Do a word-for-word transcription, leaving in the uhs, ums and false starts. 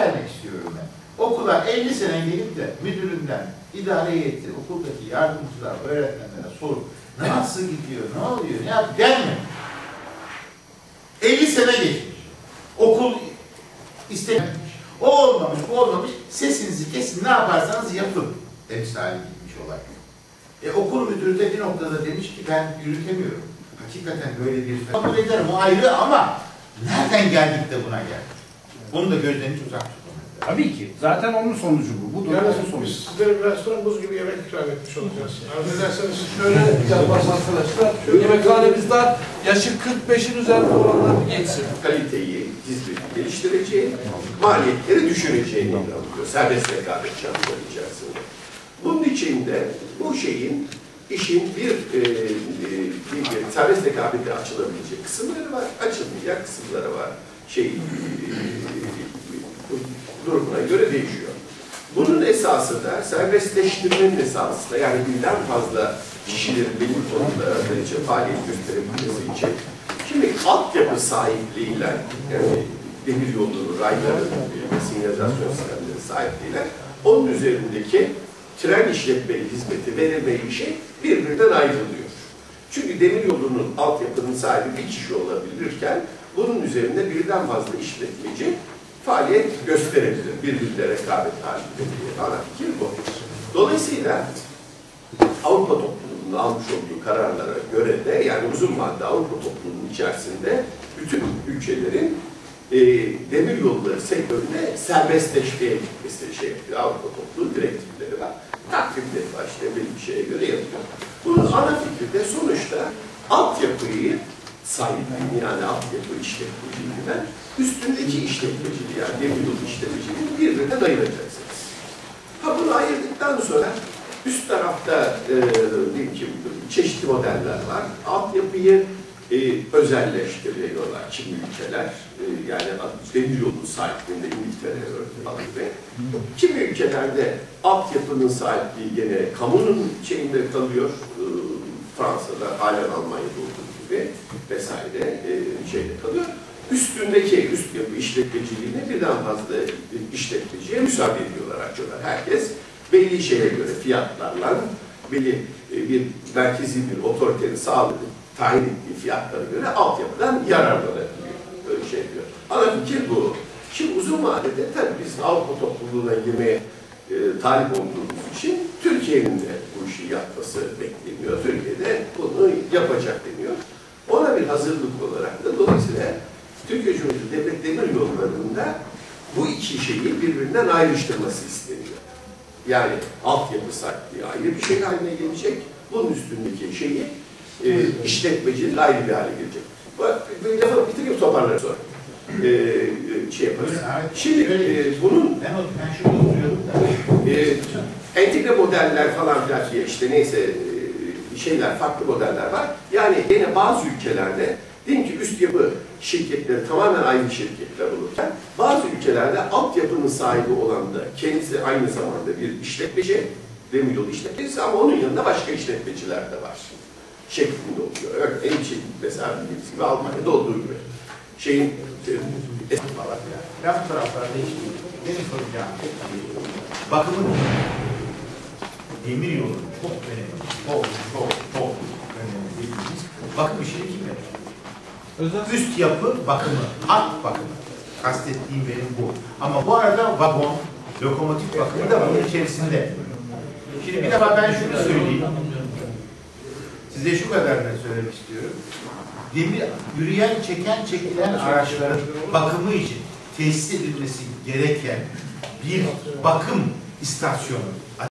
vermek istiyorum ben. Okula elli sene gelip de müdüründen, idare heyeti, okuldaki yardımcılar, öğretmenlere sorup nasıl gidiyor, ne oluyor, ne yap, gelme. elli sene geçmiş. Okul istememiş. O olmamış, bu olmamış. Sesinizi kesin, ne yaparsanız yapın. Demiş hali gitmiş olay. E, okul müdürü de bir noktada demiş ki ben yürütemiyorum. Hakikaten böyle bir kabul ederim, o ayrı, ama nereden geldik de buna geldik? Bunu da gözden hiç uzak tutun. Tabii ki. Zaten onun sonucu bu. Bu Yani durumun sonucu. biz sizlere biraz sonra buz gibi yemek ikram etmiş olacağız. Arzu ederseniz şöyle yapmaz arkadaşlar. Yemekhanemiz var. Yaşı kırk beşin üzerinde olanlar geçsin. Kaliteyi, hizmeti geliştireceği, maliyetleri düşüreceğini inanılıyor. Serbest rekabet şartları içerisinde. Bunun için de bu şeyin, işin bir, e, bir, bir serbest rekabete açılabilecek kısımları var, açılmayacak kısımları var. Şey, e, durumuna göre değişiyor. Bunun esası da serbestleştirmenin esası da, yani birden fazla kişilerin belli konuda faaliyet gösterebilmesi için şimdi altyapı sahipliğiyle, yani demiryolu, rayların ve sinyalizasyon sistemleri sahipliğiyle onun üzerindeki tren işletmeli hizmeti verilmeyi şey birbirinden ayrılıyor. Çünkü demiryolunun altyapının sahibi bir kişi olabilirken bunun üzerinde birden fazla işletmeci faaliyet gösterebilir. Birbirine rekabet halinde diye. Ana fikir bu. Dolayısıyla Avrupa topluluğunun almış olduğu kararlara göre de, yani uzun vadede Avrupa topluluğunun içerisinde bütün ülkelerin e, demiryolları sektöründe serbestleşmeye gitmesi şey yapıyor. Avrupa topluluğu direktifleri var. Takvimleri var, işte belli bir şeye göre yapıyor. Bunun ana fikri de sonuçta altyapıyı sahipliğini, yani altyapı işletmeciliğinden üstündeki işletmeciliği, yani demiryolu işletmeciliğini birbirinden ayıracaksınız. Ha, bunu ayırdıktan sonra üst tarafta e, diyeyim ki çeşitli modeller var. Altyapıyı e, özelleştiriyorlar kimi ülkeler. E, yani demiryolunun sahipliğinde İngiltere falan gibi. Kimi ülkelerde altyapının sahipliği gene kamunun şeyinde kalıyor. E, Fransa'da, halen Almanya'da olduğu gibi vesaire e, şeyde kalıyor. Üstündeki üst yapı işletmeciliğine birden fazla işletmeciye müsaade ediyorlar, açıyorlar. Herkes belli şeye göre fiyatlarla, belli bir merkezi bir otoritenin sağladığı, tayin ettiği fiyatlara göre altyapıdan yararlanabiliyor. Böyle şey diyor. Ana fikir bu. Şimdi uzun vadede tabii biz Avrupa topluluğuna girmeye e, talip olduğumuz için Türkiye'nin de bu işi yapması bekleniyor. Türkiye'de bunu yapacak deniyor. Ona bir hazırlık olarak da dolayısıyla Türkiye Cumhuriyeti Devlet Demiryolları'nda bu iki şeyi birbirinden ayrıştırması isteniyor. Yani altyapı sahipliği ayrı bir şey haline gelecek. Bunun üstündeki şeyi e, işletmecilik ayrı bir hale gelecek. Bir lafı bitireyim, toparlar sonra. E, şey yaparız. Şimdi e, bunun ben, ben şurada oturuyorum da. E, entegre modeller falan filan diye işte neyse şeyler, farklı modeller var. Yani yine bazı ülkelerde diyelim ki üst yapı şirketleri tamamen aynı şirketler olurken bazı ülkelerde altyapının sahibi olan da kendisi aynı zamanda bir işletmeci, demiryolu işletmecisi, ama onun yanında başka işletmeciler de var. Şeklinde oluyor. Örneğin şey, mesela bildiğiniz gibi Almanya'da olduğu gibi. Şeyin e, falan yani. Ben bu taraflarda hiç değilim. Benim soracağım şey, bakımın demiryolu çok önemli. Çok, çok, çok önemli dediğimiz bakım işini kim yapıyor? Özel. Üst yapı bakımı, hat bakımı. Kastettiğim benim bu. Ama bu arada vagon, lokomotif bakımı da bunun içerisinde. Şimdi bir defa ben şunu söyleyeyim. Size şu kadarını söylemek istiyorum. Demir, yürüyen, çeken, çekilen araçların bakımı için tesis edilmesi gereken bir bakım istasyonu